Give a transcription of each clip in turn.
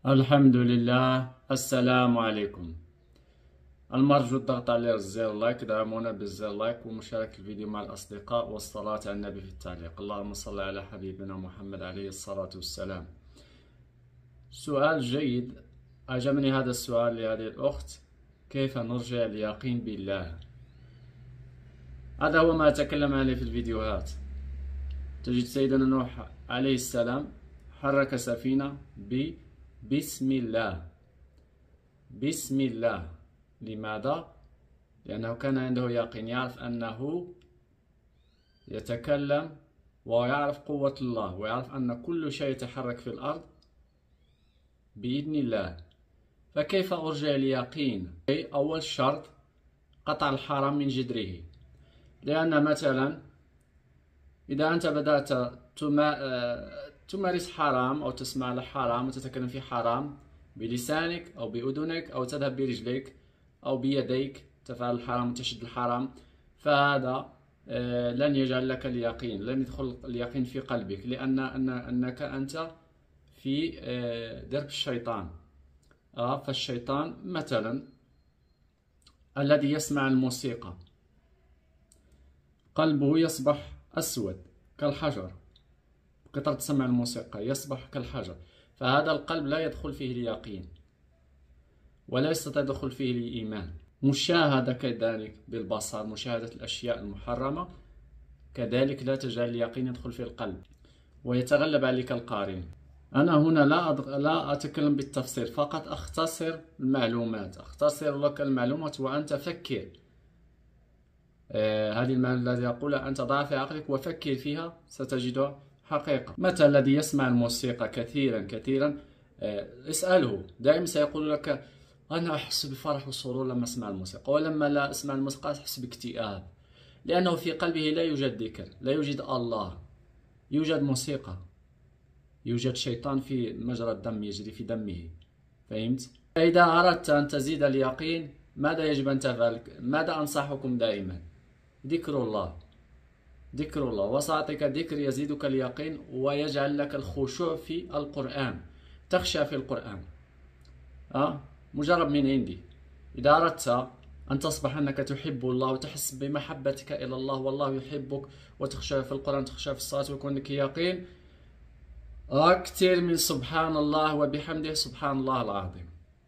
الحمد لله. السلام عليكم. المرجو الضغط على زر لايك، دعمونا بالزر لايك ومشاركة الفيديو مع الأصدقاء والصلاة على النبي في التعليق. اللهم صل على حبيبنا محمد عليه الصلاة والسلام. سؤال جيد، أعجبني هذا السؤال لهذه الأخت: كيف نرجع اليقين بالله؟ هذا هو ما أتكلم عليه في الفيديوهات. تجد سيدنا نوح عليه السلام حرك سفينة بسم الله. بسم الله. لماذا؟ لأنه كان عنده يقين، يعرف أنه يتكلم ويعرف قوة الله، ويعرف أن كل شيء يتحرك في الأرض بإذن الله. فكيف أرجع اليقين؟ أول شرط قطع الحرام من جذره. لأن مثلا إذا أنت بدأت تمارس حرام أو تسمع الحرام وتتكلم في حرام بلسانك أو بأذنك أو تذهب برجليك أو بيديك تفعل الحرام وتشد الحرام، فهذا لن يجعل لك اليقين، لن يدخل اليقين في قلبك، لأن أنك أنت في درب الشيطان. فالشيطان مثلا الذي يسمع الموسيقى قلبه يصبح أسود كالحجر، قطعة تسمع الموسيقى يصبح كالحجر، فهذا القلب لا يدخل فيه اليقين ولا يستطيع يدخل فيه الإيمان. مشاهدة كذلك بالبصر، مشاهدة الأشياء المحرمة كذلك لا تجعل اليقين يدخل في القلب ويتغلب عليك القارين. أنا هنا لا أتكلم بالتفسير، فقط أختصر المعلومات، أختصر لك المعلومات وأنت فكر. هذه المعلومة التي أقولها أنت ضع في عقلك وفكر فيها ستجدها حقيقة. متى الذي يسمع الموسيقى كثيرا اسأله، دائما سيقول لك: أنا أحس بفرح وسرور لما أسمع الموسيقى، ولما لا أسمع الموسيقى أحس باكتئاب، لأنه في قلبه لا يوجد ذكر، لا يوجد الله، يوجد موسيقى، يوجد شيطان في مجرى الدم يجري في دمه. فهمت؟ إذا أردت أن تزيد اليقين ماذا يجب أن تفعل؟ ماذا أنصحكم دائما؟ ذكر الله، ذكر الله، وسأعطيك ذكر يزيدك اليقين ويجعل لك الخشوع في القرآن، تخشى في القرآن. مجرب من عندي. إذا أردت أن تصبح أنك تحب الله وتحس بمحبتك إلى الله والله يحبك، وتخشى في القرآن، تخشى في الصلاة، ويكون لك يقين، أكثر من سبحان الله وبحمده سبحان الله العظيم.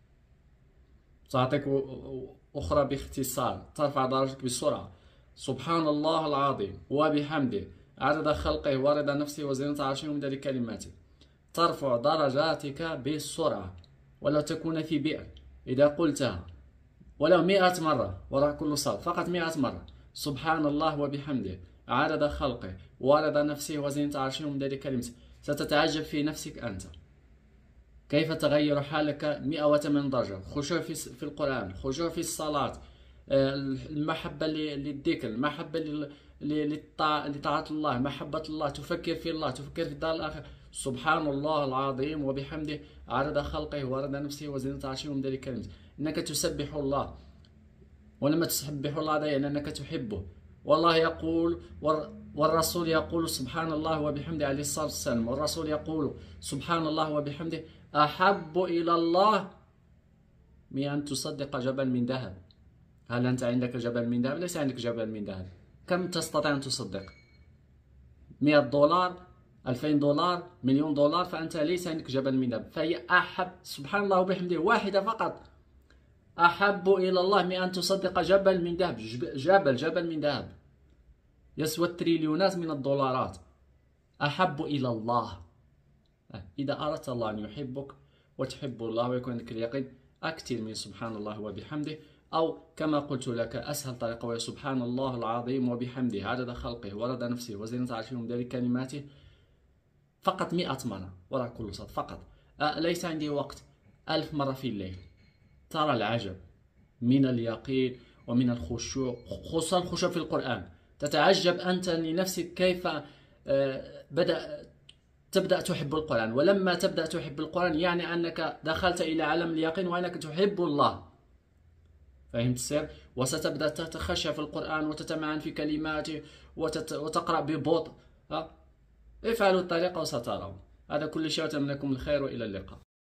سأعطيك أخرى باختصار ترفع درجتك بسرعة: سبحان الله العظيم وبحمده عدد خلقه ورضا نفسه وزنة عرشه ومداد كلماته. ترفع درجاتك بسرعة، ولو تكون في بئر إذا قلتها ولو 100 مرة وراء كل صلاة، فقط 100 مرة: سبحان الله وبحمده عدد خلقه ورضا نفسه وزنة عرشه ومداد كلماته، ستتعجب في نفسك أنت كيف تغير حالك 180 درجة. خشوع في القرآن، خشوع في الصلاة، المحبة للذكر، المحبة لطاعة الله، محبة الله، تفكر في الله، تفكر في الدار الآخرة. سبحان الله العظيم وبحمده عدد خلقه ورضا نفسه وزنة عرشه ومداد كلماته. إنك تسبح الله، ولما تسبح الله هذا يعني أنك تحبه. والله يقول والرسول يقول سبحان الله وبحمده عليه الصلاة والسلام، والرسول يقول سبحان الله وبحمده أحب إلى الله من أن تصدق جبل من ذهب. هل أنت عندك جبل من ذهب؟ ليس عندك جبل من ذهب. كم تستطيع أن تصدق؟ 100 دولار، 2000 دولار، مليون دولار، فأنت ليس عندك جبل من ذهب. فهي أحب سبحان الله وبحمده واحدة فقط أحب إلى الله من أن تصدق جبل من ذهب. جبل من ذهب يسوى تريليونات من الدولارات. أحب إلى الله. إذا أردت الله أن يحبك وتحب الله ويكون عندك اليقين، أكثر من سبحان الله وبحمده، أو كما قلت لك أسهل طريقة وهي سبحان الله العظيم وبحمده عدد خلقه ورضا نفسه وزنة عرشه ومداد كلماته، فقط 100 مرة وراء كل صلاة فقط. ليس عندي وقت، 1000 مرة في الليل. ترى العجب من اليقين ومن الخشوع، خصوصا الخشوع في القرآن. تتعجب أنت لنفسك كيف تبدأ تحب القرآن، ولما تبدأ تحب القرآن يعني أنك دخلت إلى عالم اليقين وأنك تحب الله. فهمت السر؟ وستبدأ تتخشى في القرآن وتتمعن في كلماته وتقرأ ببطء. افعلوا الطريقة وسترون. هذا كل شيء، أتمنى لكم الخير وإلى اللقاء.